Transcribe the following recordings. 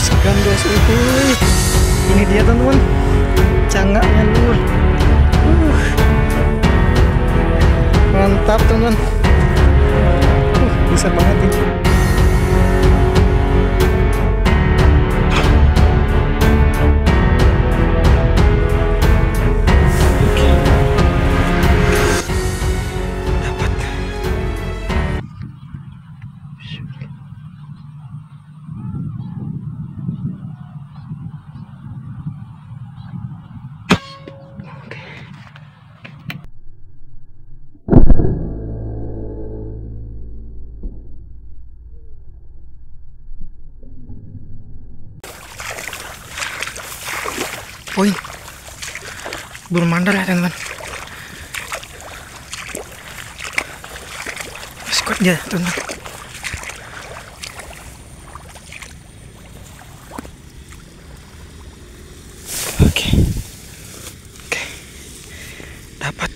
Jos gandos, uhuy. Ini dia teman-teman, cangaknya lur. Mantap teman-teman. Besar banget ini. Poin burung mandar ya teman-teman. Squat dia teman-teman. Oke, dapat.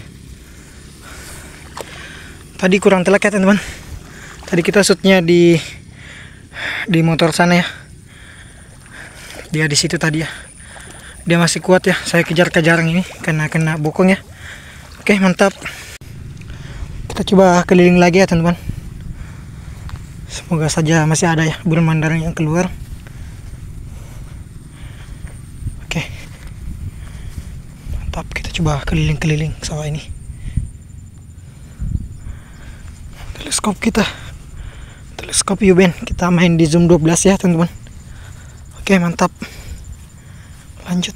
Tadi kurang telak ya teman-teman. Tadi kita shootnya di motor sana ya. Dia di situ tadi ya. Dia masih kuat ya, saya kejar-kejaran ini karena kena bokong ya. Oke, mantap. Kita coba keliling lagi ya teman-teman. Semoga saja masih ada ya burung mandar yang keluar. Oke, mantap. Kita coba keliling-keliling sawah ini. Teleskop kita, teleskop Yuben, kita main di zoom 12 ya teman-teman. Oke, mantap. Lanjut.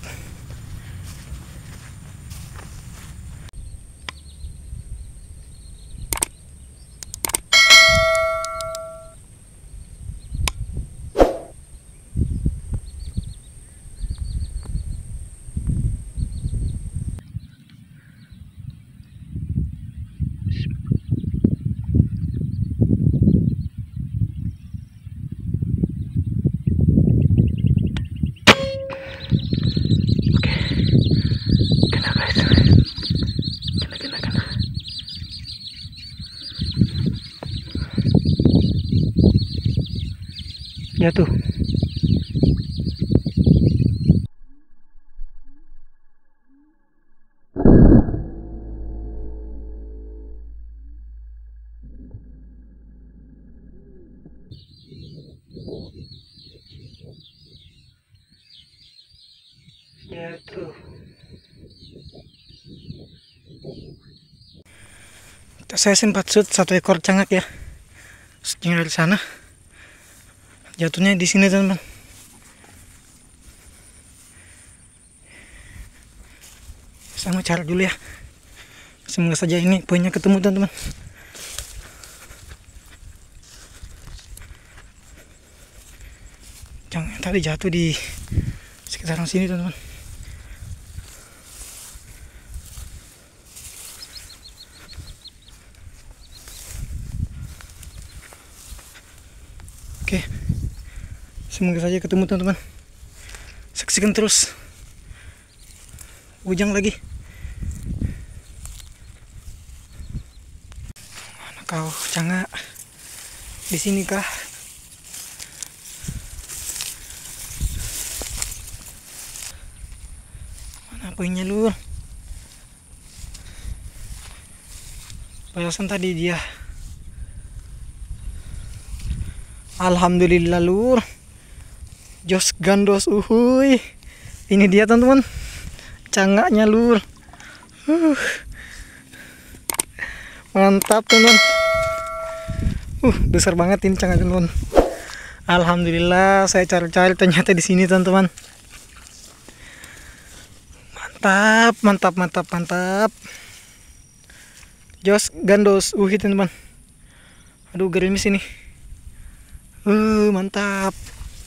Jatuh. Jatuh. Saya sempat shoot satu ekor cangak ya. Shootnya dari sana. Jatuhnya di sini teman-teman. Saya mau cari dulu ya. Semoga saja ini poinnya ketemu teman-teman. Jangan tadi jatuh di sekitaran sini teman-teman. Oke. Semoga saja ketemu teman-teman. Saksikan terus. Ujang lagi. Mana kau cangak? Di sini kah? Mana poinnya lu? Bayasan tadi dia. Alhamdulillah lur. Jos gandos, uhuy. Ini dia teman-teman, cangaknya lur. Mantap teman-teman. Besar banget ini cangak teman-teman. Alhamdulillah, saya cari-cari ternyata di sini teman-teman. Mantap, mantap, mantap, mantap. Jos gandos, uhuy teman-teman. Aduh, gerimis ini. Mantap.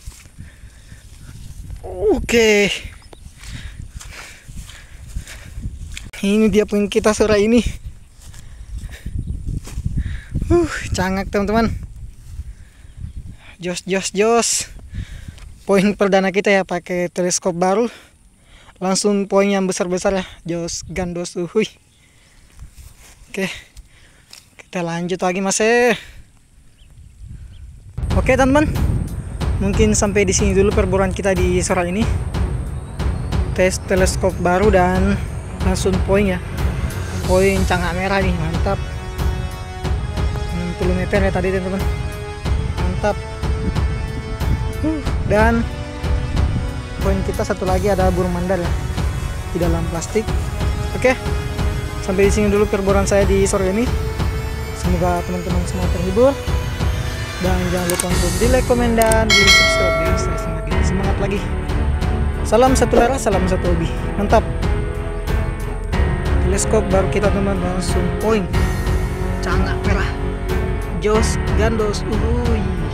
Oke. Ini dia poin kita sore ini. Cangak teman-teman. Jos. Poin perdana kita ya, pakai teleskop baru. Langsung poin yang besar-besar ya. Jos gandos, uhuy. Oke. Kita lanjut lagi masih. Oke teman-teman. Mungkin sampai di sini dulu perburuan kita di sore ini. Tes teleskop baru dan langsung poin ya. Poin cangak merah nih, mantap. 60 meter ya tadi teman-teman. Mantap. Dan poin kita satu lagi ada burung mandal ya, di dalam plastik. Oke. Sampai di sini dulu perburuan saya di sore ini. Semoga teman-teman semua terhibur. Dan jangan lupa untuk di like, komen, dan di subscribe biar saya semakin semangat lagi. Salam satu lara, salam satu hobi. Mantap. Teleskop baru kita teman-teman langsung poin. Cangak merah. Jos gandos. Uhuy.